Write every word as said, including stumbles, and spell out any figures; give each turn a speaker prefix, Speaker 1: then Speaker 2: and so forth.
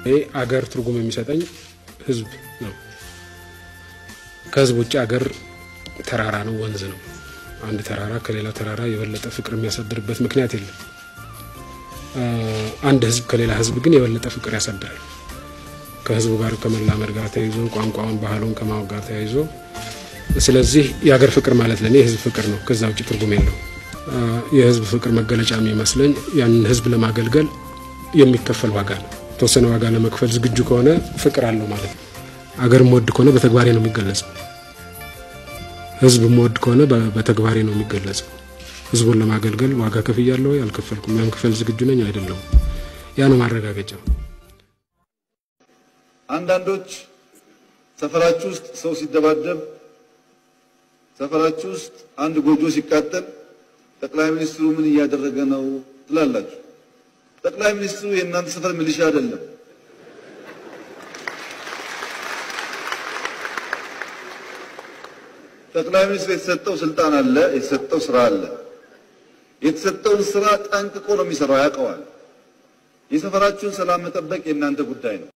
Speaker 1: ይሄ አገር ትርጉም የሚሰጠኝ ህዝብ ነው ከህዝብ ውጭ አገር ተራራ ነው ወንዝ ነው አንድ ተራራ ከሌላ ተራራ የበለጠ ፍቅር የሚያሳድርበት ምክንያት የለም አንድ ህዝብ ከሌላ ህዝብ ግን የበለጠ ፍቅር ያሳድራል ከህዝቡ ጋር ከመላመድ ጋር ተያይዞ ቋንቋውን ባህሉን ከማወቅ ጋር ተያይዞ ስለዚህ የሀገር ፍቅር ማለት ለኔ ህዝብ ፍቅር ነው ከዛ ውጭ ትርጉም የለው የህዝብ ፍቅር መገለጫ የሚመስለኝ ያን ህዝብ ለማገልገል የሚከፈል ዋጋ ነው ተወሰነ ዋጋ ለመክፈል ዝግጁ ከሆነ ፍቅር አለው ማለት ነው አገር ሞድ ከሆነ በተግባሬ ነው የሚገለጸው ህዝብ ሞድ ከሆነ በተግባሬ ነው የሚገለጸው ህዝቡን ለማገልገል ዋጋ ከፍያለሁ ያልከፈልኩም ያን ከፈል ዝግጁ ነኝ አይደለም ያ ነው ማረጋገጫው
Speaker 2: አንዳንዶች ሰፈራችሁ ውስጥ ሰው ሲደባደብ ሰፈራችሁ ውስጥ አንድ ጎጆ ሲቃጠል ጠቅላይ ሚኒስትሩ ምን እያደረገ ነው ትላላችሁ ጠቅላይ ሚኒስትሩ የእናንተ ሰፈር ሚሊሻ አይደለም ጠቅላይ ሚኒስትሩ የተሰጠው ስልጣን አለ የተሰጠው ስራ አለ የተሰጠው ስራ ጠንቅቆ ነው የሚሰራው ያውቀዋል የሰፈራችሁን ሰላም መጠበቅ የእናንተ ጉዳይ ነው